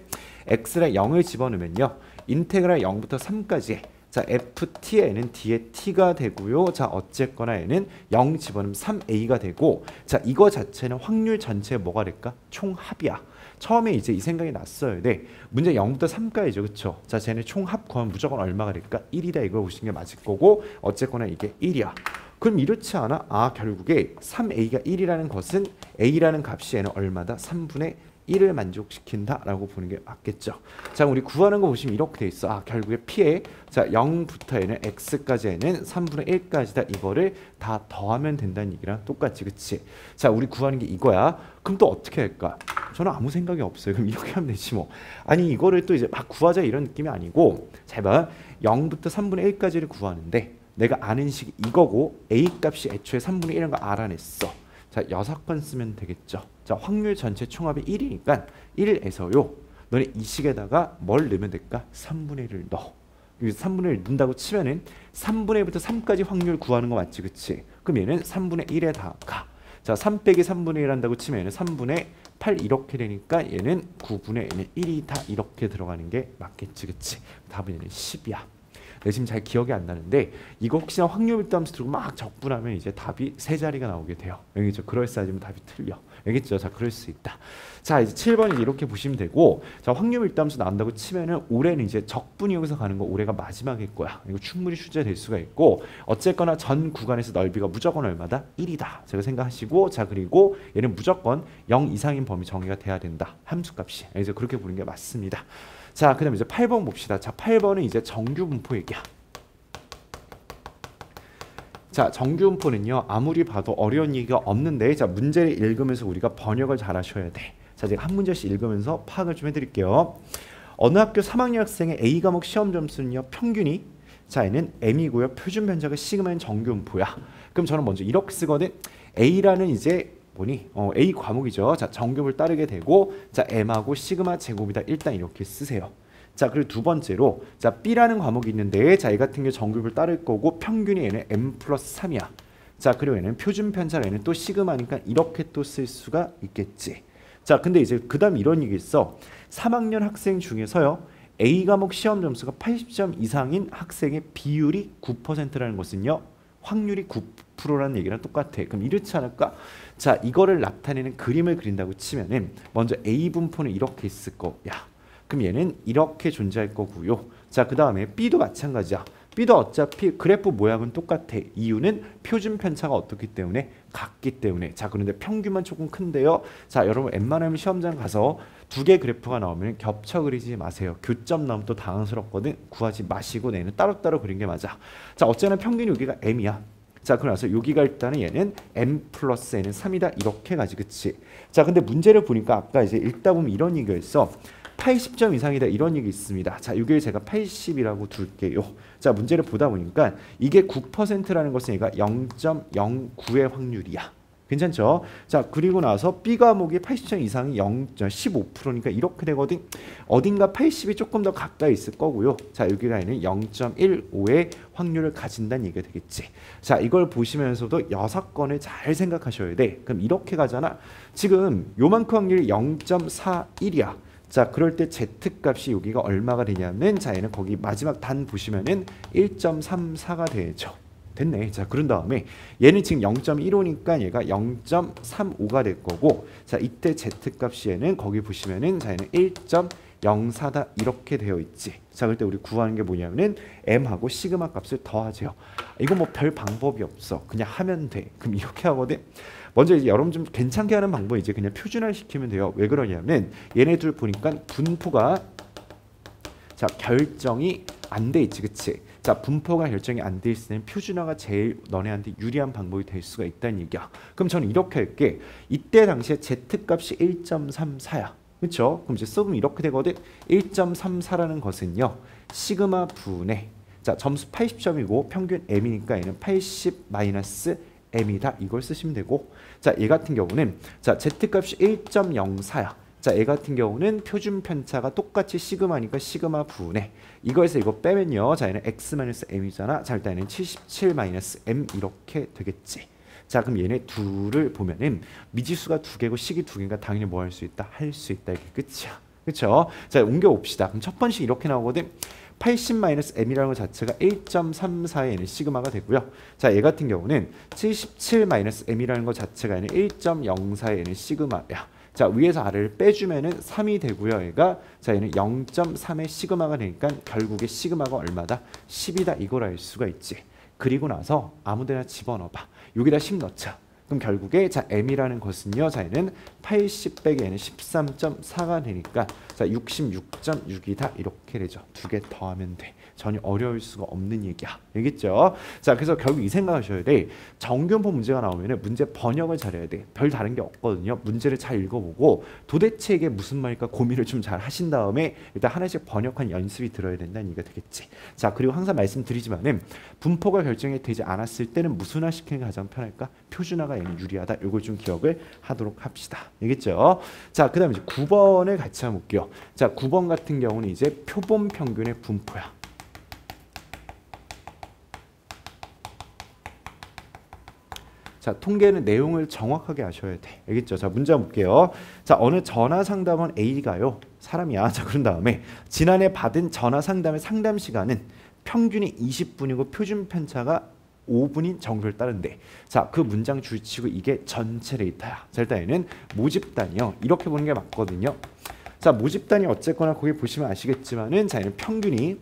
x에 영을 집어넣으면요, 인테그랄 영부터 삼까지, 자 ft의 n은 d의 t가 되고요. 자 어쨌거나 n은 영 집어넣으면 삼 에이가 되고, 자 이거 자체는 확률 전체에 뭐가 될까? 총합이야. 처음에 이제 이 생각이 났어요. 네, 문제 영부터 삼까지죠, 그쵸? 자 쟤네 총합 구하면 무조건 얼마가 될까? 일이다 이걸 보시는 게 맞을 거고, 어쨌거나 이게 일이야. 그럼 이렇지 않아? 아 결국에 삼 에이가 일이라는 것은 a라는 값이 얘는 얼마다? 삼분의 일을 만족시킨다 라고 보는 게 맞겠죠. 자 우리 구하는 거 보시면 이렇게 돼 있어. 아 결국에 p에 자 영부터 n은 x까지는 삼분의 일까지다, 이거를 다 더하면 된다는 얘기랑 똑같지, 그치? 자 우리 구하는 게 이거야. 그럼 또 어떻게 할까? 저는 아무 생각이 없어요. 그럼 이렇게 하면 되지 뭐. 아니 이거를 또 이제 막 구하자 이런 느낌이 아니고, 잘 봐. 영부터 삼분의 일까지를 구하는데 내가 아는 식이 이거고, a 값이 애초에 삼분의 일인 거 알아냈어. 자 여섯 번 쓰면 되겠죠. 자 확률 전체 총합이 일이니까 일에서요 너네 이 식에다가 뭘 넣으면 될까? 삼분의 일을 넣어. 여기 삼분의 일 넣는다고 치면은 삼분의 일부터 삼까지 확률 구하는 거 맞지, 그치? 그럼 얘는 삼분의 일에 다 가. 자 삼 빼기 삼분의 일 한다고 치면 얘는 삼분의 팔 이렇게 되니까 얘는 구분의 얘는 일이 다 이렇게 들어가는 게 맞겠지, 그치? 답은 얘는 십이야. 내 지금 잘 기억이 안 나는데 이거 혹시나 확률 밀도 함수 들고 막 적분하면 이제 답이 세 자리가 나오게 돼요. 여기죠. 그럴싸하지만 답이 틀려. 알겠죠? 자 그럴 수 있다. 자 이제 칠 번이 이렇게 보시면 되고, 자 확률 밀도 함수 나온다고 치면은 올해는 이제 적분이 여기서 가는 거 올해가 마지막일 거야. 이거 충분히 출제될 수가 있고, 어쨌거나 전 구간에서 넓이가 무조건 얼마다? 일이다. 제가 생각하시고, 자 그리고 얘는 무조건 영 이상인 범위 정의가 돼야 된다. 함수값이. 이제 그렇게 보는 게 맞습니다. 자 그 다음에 이제 팔 번 봅시다. 자 팔 번은 이제 정규 분포 얘기야. 자 정규 분포는요 아무리 봐도 어려운 얘기가 없는데, 자 문제를 읽으면서 우리가 번역을 잘 하셔야 돼. 자 제가 한 문제씩 읽으면서 파악을 좀 해드릴게요. 어느 학교 삼 학년 학생의 A 과목 시험 점수는요 평균이, 자 얘는 M이고요 표준 편차가 시그마인 정규 분포야. 그럼 저는 먼저 이렇게 쓰거든. A라는 이제 뭐니? 어, A 과목이죠. 자 정규를 따르게 되고, 자 M하고 시그마 제곱이다. 일단 이렇게 쓰세요. 자 그리고 두 번째로 자 B라는 과목이 있는데, 자 이 같은 경우 정규를 따를 거고 평균이 얘는 M 플러스 삼이야. 자 그리고 얘는 표준 편차가 얘는 또 시그마니까 이렇게 또 쓸 수가 있겠지. 자 근데 이제 그 다음 이런 얘기 있어. 삼 학년 학생 중에서요 A 과목 시험 점수가 팔십 점 이상인 학생의 비율이 구 퍼센트라는 것은요 확률이 구 퍼센트라는 얘기랑 똑같아. 그럼 이렇지 않을까? 자 이거를 나타내는 그림을 그린다고 치면은 먼저 A 분포는 이렇게 있을 거야. 그럼 얘는 이렇게 존재할 거고요. 자 그 다음에 B도 마찬가지야. B도 어차피 그래프 모양은 똑같아. 이유는 표준 편차가 어떻기 때문에? 같기 때문에. 자 그런데 평균만 조금 큰데요. 자 여러분 웬만하면 시험장 가서 두 개 그래프가 나오면 겹쳐 그리지 마세요. 교점 나오면 또 당황스럽거든. 구하지 마시고 얘는 따로따로 그린 게 맞아. 자 어쨌거나 평균이 여기가 M이야. 자 그러면서 여기가 일단은 얘는 M 플러스 N은 삼이다 이렇게 가지, 그치? 자 근데 문제를 보니까 아까 이제 읽다 보면 이런 얘기가 있어. 팔십 점 이상이다 이런 얘기 있습니다. 자 여기를 제가 팔십이라고 둘게요. 자 문제를 보다 보니까 이게 구 퍼센트라는 것은 얘가 영 점 영구의 확률이야. 괜찮죠? 자 그리고 나서 B 과목이 팔십 점 이상이 영 점 십오 퍼센트니까 이렇게 되거든. 어딘가 팔십이 조금 더 가까이 있을 거고요. 자 여기가 있는 영 점 일오의 확률을 가진다는 얘기가 되겠지. 자 이걸 보시면서도 여섯 건을 잘 생각하셔야 돼. 그럼 이렇게 가잖아. 지금 요만큼 확률이 영 점 사일이야. 자 그럴 때 Z값이 여기가 얼마가 되냐면, 자 얘는 거기 마지막 단 보시면은 일 점 삼사가 되죠. 됐네. 자 그런 다음에 얘는 지금 영 점 일오니까 얘가 영 점 삼오가 될 거고, 자 이때 Z값이 얘는 거기 보시면은 자 얘는 일 점 영사다 이렇게 되어 있지. 자 그럴 때 우리 구하는 게 뭐냐면은 M하고 시그마 값을 더하죠. 이거 뭐 별 방법이 없어. 그냥 하면 돼. 그럼 이렇게 하거든. 먼저 이제 여러분 좀 괜찮게 하는 방법이 이제 그냥 표준화 시키면 돼요. 왜 그러냐면 얘네들 보니까 분포가 자 결정이 안 돼 있지, 그치? 자 분포가 결정이 안 돼 있을 때는 표준화가 제일 너네한테 유리한 방법이 될 수가 있다는 얘기야. 그럼 저는 이렇게 할게. 이때 당시에 Z값이 일 점 삼사야. 그렇죠? 그럼 이제 써보면 이렇게 되거든. 일 점 삼사라는 것은요. 시그마 분의 자 점수 팔십 점이고 평균 m이니까 얘는 팔십 마이너스 m이다. 이걸 쓰시면 되고 자 얘 같은 경우는 자 z값이 일 점 영사야. 자 얘 같은 경우는 표준 편차가 똑같이 시그마니까 시그마 분의 이거에서 이거 빼면요. 자 얘는 x 마이너스 m이잖아. 자 일단 얘는 칠십칠 마이너스 m 이렇게 되겠지. 자 그럼 얘네 둘을 보면은 미지수가 두 개고 식이 두 개니까 당연히 뭐 할 수 있다? 할 수 있다. 이게 끝이야. 그쵸? 자 옮겨 봅시다. 그럼 첫 번씩 이렇게 나오거든. 팔십 마이너스 m이라는 것 자체가 일 점 삼사의 얘는 시그마가 되고요. 자, 얘 같은 경우는 칠십칠 마이너스 m이라는 것 자체가 얘는 일 점 영사의 얘는 시그마야. 자, 위에서 r을 빼주면은 삼이 되고요. 얘가 자, 얘는 영 점 삼의 시그마가 되니까 결국에 시그마가 얼마다? 십이다. 이걸 알 수가 있지. 그리고 나서 아무데나 집어넣어봐. 여기다 십 넣자. 그럼 결국에 자 m이라는 것은요. 자 얘는 팔십 빼기 얘는 십삼 점 사가 되니까 자 육십육 점 육이다. 이렇게 되죠. 두 개 더하면 돼. 전혀 어려울 수가 없는 얘기야. 알겠죠? 자 그래서 결국 이 생각하셔야 돼. 정규분포 문제가 나오면 문제 번역을 잘해야 돼. 별 다른 게 없거든요. 문제를 잘 읽어보고 도대체 이게 무슨 말일까 고민을 좀 잘 하신 다음에 일단 하나씩 번역한 연습이 들어야 된다는 얘기가 되겠지. 자 그리고 항상 말씀드리지만은 분포가 결정이 되지 않았을 때는 무슨화 시키는 게 가장 편할까? 표준화가 얘는 유리하다. 이걸 좀 기억을 하도록 합시다. 알겠죠? 자 그 다음에 이제 구 번을 같이 한번 볼게요. 자 구 번 같은 경우는 이제 표본 평균의 분포야. 자 통계는 내용을 정확하게 아셔야 돼. 알겠죠? 자 문제 한번 볼게요. 자 어느 전화 상담원 A가요. 사람이야. 자 그런 다음에 지난해 받은 전화 상담의 상담 시간은 평균이 이십 분이고 표준 편차가 오 분인 정도를 따른대. 자, 그 문장 줄치고 이게 전체 데이터야. 자, 일단 얘는 모집단이요. 이렇게 보는 게 맞거든요. 자, 모집단이 어쨌거나 거기 보시면 아시겠지만은 자, 얘는 평균이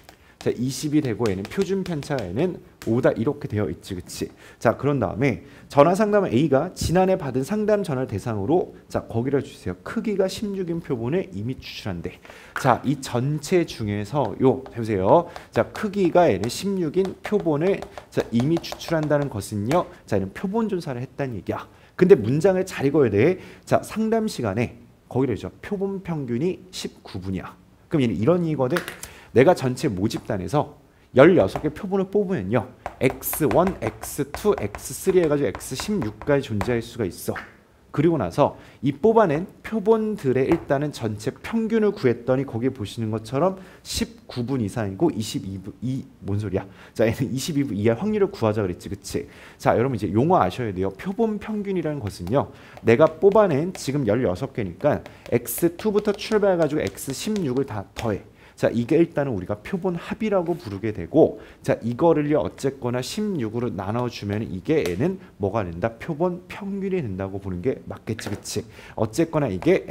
자, 이십이 되고 얘는 표준 편차가 얘는 오다 이렇게 되어 있지. 그치? 자, 그런 다음에 전화 상담은 A가 지난해 받은 상담 전화를 대상으로 자, 거기를 주세요. 크기가 십육인 표본을 이미 추출한대. 자, 이 전체 중에서 요 보세요. 자, 크기가 얘는 십육인 표본을 자, 이미 추출한다는 것은요. 자, 얘는 표본 조사를 했다는 얘기야. 근데 문장을 잘 읽어야 돼. 자, 상담 시간에 거기를 줘. 표본 평균이 십구 분이야. 그럼 얘는 이런 얘기거든. 내가 전체 모집단에서 열여섯 개 표본을 뽑으면요. 엑스 원, 엑스 투, 엑스 쓰리 해가지고 엑스 십육까지 존재할 수가 있어. 그리고 나서 이 뽑아낸 표본들의 일단은 전체 평균을 구했더니 거기 보시는 것처럼 십구 분 이상이고 이십이 분, 이, 뭔 소리야? 자, 얘는 이십이 분 이하 확률을 구하자 그랬지, 그치? 자, 여러분 이제 용어 아셔야 돼요. 표본 평균이라는 것은요. 내가 뽑아낸 지금 열여섯 개니까 엑스 투부터 출발해가지고 엑스 십육을 다 더해. 자 이게 일단은 우리가 표본 합이라고 부르게 되고 자 이거를요 어쨌거나 십육으로 나눠주면 이게 얘는 뭐가 된다? 표본 평균이 된다고 보는 게 맞겠지. 그치? 어쨌거나 이게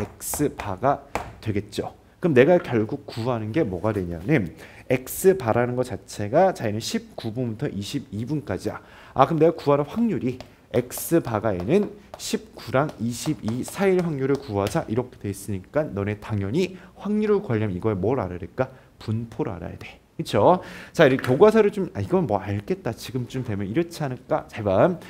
X바가 되겠죠. 그럼 내가 결국 구하는 게 뭐가 되냐면 X바라는 것 자체가 자 얘는 십구 분부터 이십이 분까지야. 아 그럼 내가 구하는 확률이 X바가 얘는 십구랑 이십이 사이의 확률을 구하자 이렇게 돼 있으니까 너네 당연히 확률을 구하려면 이걸 뭘 알아야 될까? 분포를 알아야 돼. 그렇죠? 자, 이렇게 교과서를 좀 아, 이건 뭐 알겠다. 지금쯤 되면 이렇지 않을까? 잘 봐.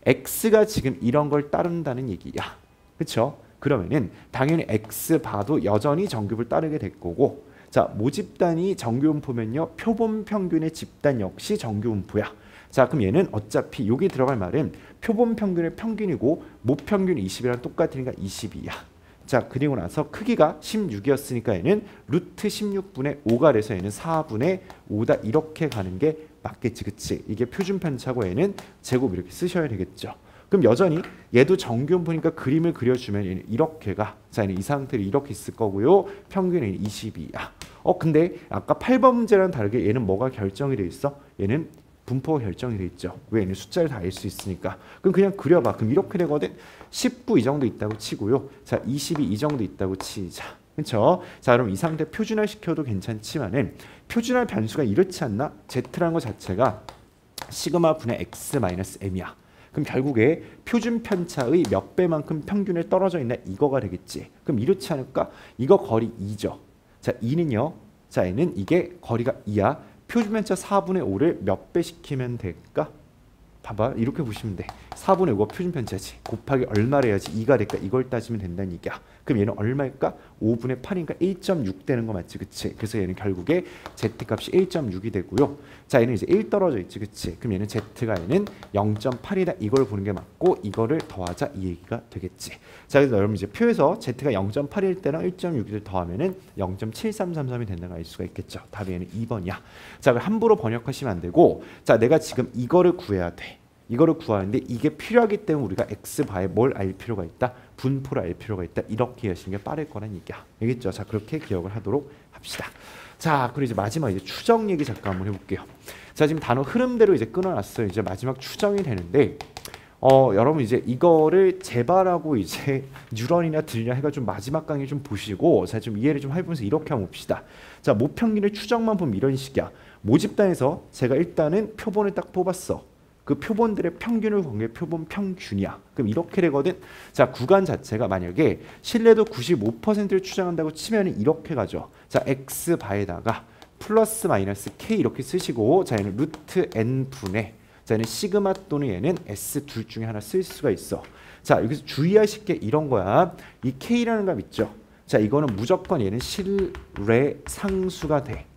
X가 지금 이런 걸 따른다는 얘기야. 그렇죠? 그러면은 당연히 X바도 여전히 정규분포를 따르게 될 거고 자, 모집단이 정규분포면요. 표본 평균의 집단 역시 정규분포야. 자 그럼 얘는 어차피 여기 들어갈 말은 표본 평균의 평균이고 모평균 이십이랑 똑같으니까 이십이야. 자 그리고 나서 크기가 십육이었으니까 얘는 루트 십육분의 오가 돼서 얘는 사분의 오다 이렇게 가는 게 맞겠지. 그치? 이게 표준 편차고 얘는 제곱 이렇게 쓰셔야 되겠죠. 그럼 여전히 얘도 정규분포니까 그림을 그려주면 얘는 이렇게가 자 얘는 이 상태로 이렇게 있을 거고요. 평균은 이십이야. 어 근데 아까 팔 번 문제랑 다르게 얘는 뭐가 결정이 돼 있어? 얘는 분포가 결정이 돼 있죠. 왜? 얘는 숫자를 다 알 수 있으니까. 그럼 그냥 그려봐. 그럼 이렇게 되거든. 십구 이 정도 있다고 치고요. 자, 이십이 이 정도 있다고 치자. 그렇죠? 자, 그럼 이 상태 표준화 시켜도 괜찮지만은 표준화 변수가 이렇지 않나? Z라는 것 자체가 시그마 분의 X 마이너스 M이야. 그럼 결국에 표준 편차의 몇 배만큼 평균에 떨어져 있나 이거가 되겠지. 그럼 이렇지 않을까? 이거 거리 이죠. 자, 이는요. 자, 얘는 이게 거리가 이야. 표준 편차 사분의 오를 몇 배 시키면 될까? 봐봐 이렇게 보시면 돼. 사분의 오가 표준편차지. 곱하기 얼마를 해야지 이가 될까? 이걸 따지면 된다는 얘기야. 그럼 얘는 얼마일까? 오분의 팔이니까 일 점 육 되는 거 맞지? 그치? 그래서 얘는 결국에 Z값이 일 점 육이 되고요. 자 얘는 이제 일 떨어져 있지. 그치? 그럼 얘는 Z가 얘는 영 점 팔이다. 이걸 보는 게 맞고 이거를 더하자 이 얘기가 되겠지. 자 그래서 여러분 이제 표에서 Z가 영 점 팔일 때랑 일 점 육을 더하면은 영 점 칠삼삼삼이 된다는 걸 알 수가 있겠죠. 답이 얘는 이 번이야. 자 그럼 함부로 번역하시면 안 되고 자 내가 지금 이거를 구해야 돼. 이거를 구하는데 이게 필요하기 때문에 우리가 x바에 뭘 알 필요가 있다? 분포를 알 필요가 있다. 이렇게 하시는 게 빠를 거란 얘기야. 알겠죠? 자 그렇게 기억을 하도록 합시다. 자 그리고 이제 마지막 이제 추정 얘기 잠깐 한번 해볼게요. 자 지금 단어 흐름대로 이제 끊어놨어요. 이제 마지막 추정이 되는데 어 여러분 이제 이거를 재발하고 이제 뉴런이나 들려 해가 좀 마지막 강의 좀 보시고 자 좀 이해를 좀 해보면서 이렇게 한번 봅시다. 자 모평균의 추정만 보면 이런 식이야. 모집단에서 제가 일단은 표본을 딱 뽑았어. 그 표본들의 평균을 본 게 표본 평균이야. 그럼 이렇게 되거든. 자 구간 자체가 만약에 신뢰도 구십오 퍼센트를 추정한다고 치면 이렇게 가죠. 자 x바에다가 플러스 마이너스 k 이렇게 쓰시고 자 얘는 루트 n 분의 자 얘는 시그마 또는 얘는 s 둘 중에 하나 쓸 수가 있어. 자 여기서 주의하실 게 이런 거야. 이 k라는 값 있죠. 자 이거는 무조건 얘는 실뢰 상수가 돼.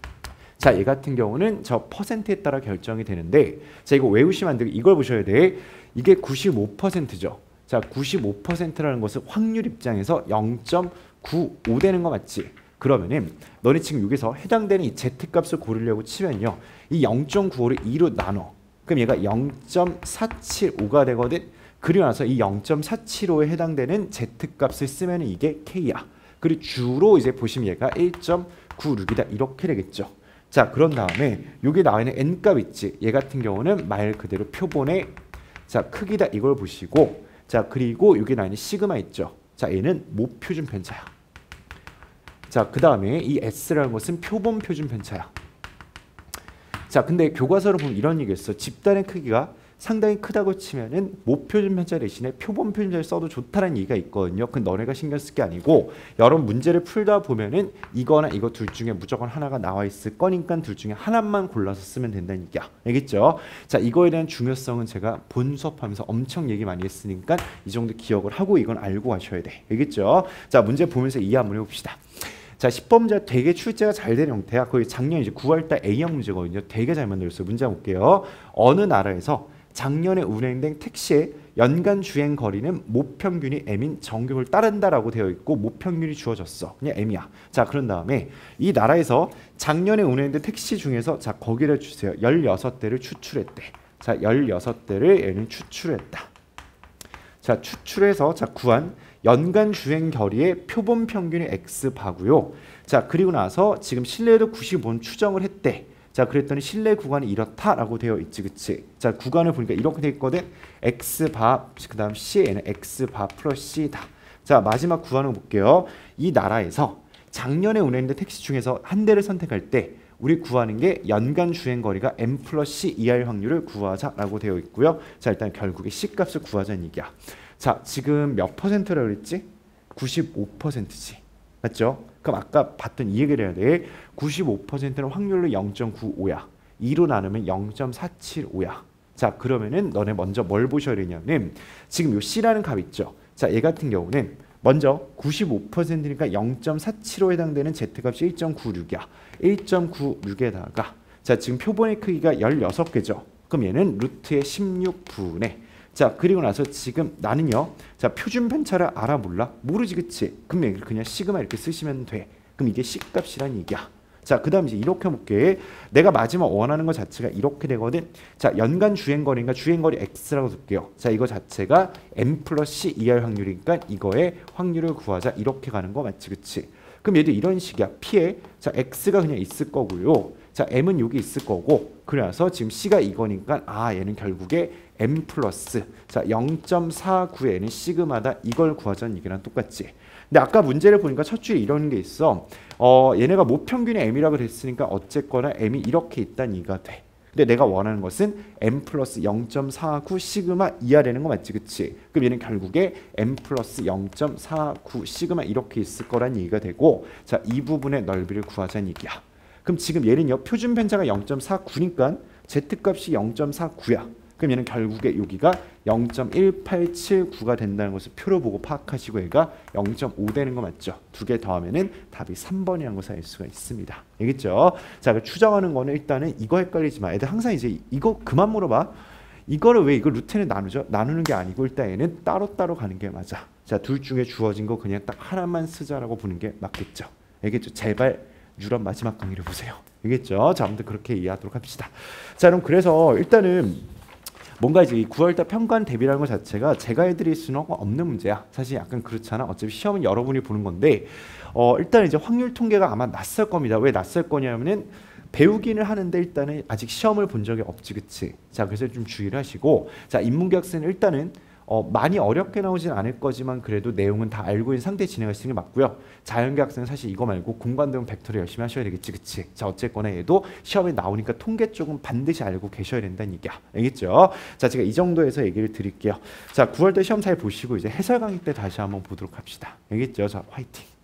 자, 얘 같은 경우는 저 퍼센트에 따라 결정이 되는데 자, 이거 외우시면 안 되고 이걸 보셔야 돼. 이게 구십오 퍼센트죠. 자, 구십오 퍼센트라는 것은 확률 입장에서 영 점 구오 되는 거 맞지? 그러면은 너네 지금 여기서 해당되는 이 z값을 고르려고 치면요. 이 영 점 구오를 이로 나눠. 그럼 얘가 영 점 사칠오가 되거든. 그리고 나서 이 영 점 사칠오에 해당되는 z값을 쓰면 이게 k야. 그리고 주로 이제 보시면 얘가 일 점 구육이다. 이렇게 되겠죠. 자 그런 다음에 여기 나와 있는 n값 있지. 얘 같은 경우는 말 그대로 표본의 자 크기다. 이걸 보시고 자 그리고 여기 나와 있는 시그마 있죠. 자 얘는 모표준 편차야. 자 그 다음에 이 s라는 것은 표본 표준 편차야. 자 근데 교과서로 보면 이런 얘기 있어. 집단의 크기가 상당히 크다고 치면은 모표준 편차 대신에 표본 표준차를 써도 좋다는 얘기가 있거든요. 그 너네가 신경 쓸 게 아니고 여러분 문제를 풀다 보면은 이거나 이거 둘 중에 무조건 하나가 나와 있을 거니까 둘 중에 하나만 골라서 쓰면 된다는 얘기야. 알겠죠? 자 이거에 대한 중요성은 제가 본 수업하면서 엄청 얘기 많이 했으니까 이 정도 기억을 하고 이건 알고 가셔야 돼. 알겠죠? 자 문제 보면서 이해 한번 해봅시다. 자 십 번 문제 되게 출제가 잘 된 형태야. 거의 작년 이제 구월달 A형 문제거든요. 되게 잘 만들었어요. 문제 볼게요. 어느 나라에서 작년에 운행된 택시의 연간 주행 거리는 모평균이 m인 정규를 따른다라고 되어 있고 모평균이 주어졌어. 그냥 m이야. 자 그런 다음에 이 나라에서 작년에 운행된 택시 중에서 자 거기를 주세요. 열여섯 대를 추출했대. 자 열여섯 대를 얘는 추출했다. 자 추출해서 자 구한 연간 주행 거리의 표본 평균이 x바고요. 자 그리고 나서 지금 신뢰도 구십오는 추정을 했대. 자 그랬더니 신뢰 구간이 이렇다라고 되어 있지. 그치? 자 구간을 보니까 이렇게 돼 있거든. x바 그 다음 c에는 x바 플러스 c다. 자 마지막 구간을 볼게요. 이 나라에서 작년에 운행된 택시 중에서 한 대를 선택할 때 우리 구하는 게 연간 주행거리가 m 플러스 c 이하일 확률을 구하자라고 되어 있고요. 자 일단 결국에 c값을 구하자는 얘기야. 자 지금 몇 퍼센트라고 그랬지? 구십오 퍼센트지. 맞죠? 그럼 아까 봤던 이 얘기를 해야 돼. 구십오 퍼센트는 확률로 영 점 구오야. 이로 나누면 영 점 사칠오야. 자 그러면은 너네 먼저 뭘 보셔야 되냐면 지금 요 C라는 값 있죠. 자 얘 같은 경우는 먼저 구십오 퍼센트니까 영 점 사칠오에 해당되는 Z값이 일 점 구육이야. 일 점 구육에다가 자 지금 표본의 크기가 열여섯 개죠. 그럼 얘는 루트의 십육 분의 자 그리고 나서 지금 나는요. 자 표준 편차를 알아 몰라? 모르지 그치? 그럼 그냥 시그마 이렇게 쓰시면 돼. 그럼 이게 C값이란 얘기야. 자 그 다음 이제 이렇게 볼게. 내가 마지막 원하는 것 자체가 이렇게 되거든. 자 연간 주행거리인가 주행거리 X라고 둘게요. 자 이거 자체가 M 플러스 C 이하일 확률이니까 이거의 확률을 구하자. 이렇게 가는 거 맞지 그치? 그럼 얘도 이런 식이야. P에 자 X가 그냥 있을 거고요. 자 M은 여기 있을 거고 그래서 지금 C가 이거니까 아 얘는 결국에 M 플러스 자 영 점 사구에는 시그마다. 이걸 구하자는 얘기랑 똑같지. 근데 아까 문제를 보니까 첫 줄에 이런 게 있어. 어 얘네가 모평균이 m이라고 됐으니까 어쨌거나 m이 이렇게 있다는 얘기가 돼. 근데 내가 원하는 것은 m 플러스 영 점 사구 시그마 이하 되는 거 맞지 그치? 그럼 얘는 결국에 m 플러스 영 점 사구 시그마 이렇게 있을 거란 얘기가 되고 자 이 부분의 넓이를 구하자는 얘기야. 그럼 지금 얘는요 표준 편차가 영 점 사구니까 z값이 영 점 사구야. 그럼 얘는 결국에 여기가 영 점 일팔칠구가 된다는 것을 표로 보고 파악하시고 얘가 영 점 오 되는 거 맞죠? 두 개 더하면은 답이 삼 번이라는 것을 알 수가 있습니다. 알겠죠? 자, 그 추정하는 거는 일단은 이거 헷갈리지 마. 애들 항상 이제 이거 그만 물어봐. 이거를 왜 이거 루텐을 나누죠? 나누는 게 아니고 일단 얘는 따로따로 가는 게 맞아. 자, 둘 중에 주어진 거 그냥 딱 하나만 쓰자라고 보는 게 맞겠죠? 알겠죠? 제발 유럽 마지막 강의를 보세요. 알겠죠? 자, 아무튼 그렇게 이해하도록 합시다. 자, 그럼 그래서 일단은 뭔가 이제 이 구월달 평관 대비라는 것 자체가 제가 해드릴 수는 없는 문제야. 사실 약간 그렇잖아. 어차피 시험은 여러분이 보는 건데 어, 일단 이제 확률 통계가 아마 낯설 겁니다. 왜 낯설 거냐면은 배우기는 하는데 일단은 아직 시험을 본 적이 없지, 그치? 자, 그래서 좀 주의를 하시고, 자, 인문계 학생은 일단은 어, 많이 어렵게 나오진 않을 거지만 그래도 내용은 다 알고 있는 상태에 진행하시는 게 맞고요. 자연계 학생은 사실 이거 말고 공관대응 벡터를 열심히 하셔야 되겠지, 그치? 자, 어쨌거나 얘도 시험에 나오니까 통계 쪽은 반드시 알고 계셔야 된다는 얘기야. 알겠죠? 자, 제가 이 정도에서 얘기를 드릴게요. 자, 구월달 시험 잘 보시고 이제 해설 강의 때 다시 한번 보도록 합시다. 알겠죠? 자, 화이팅!